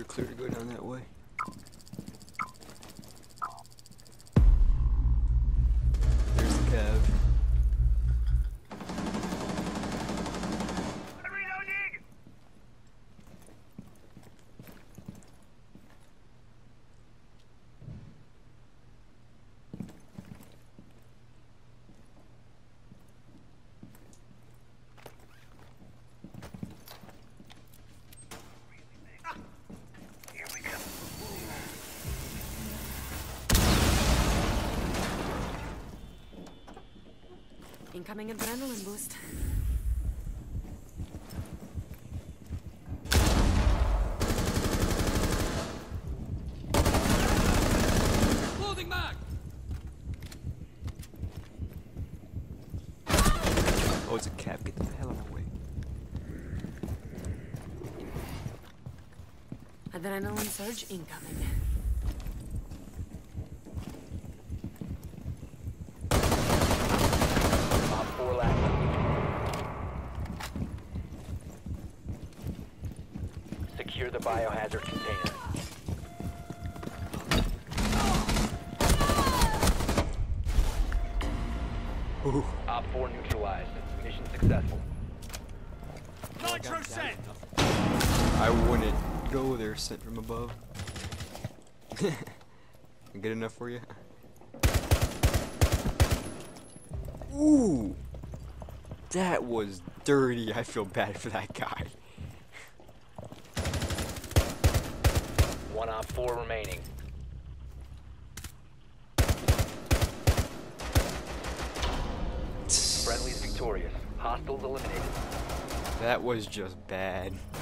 you're clear to go down that way. There's the Cav. Incoming adrenaline boost. Loading mag! Oh, it's a Cav. Get the hell out of my way. Adrenaline surge incoming. Secure the biohazard container. Ooh. Op 4 neutralized. Mission successful. Nitro set! I wouldn't go there sent from above. Good enough for you? Ooh! That was dirty. I feel bad for that guy. One Op 4 remaining. Friendly's victorious. Hostiles eliminated. That was just bad.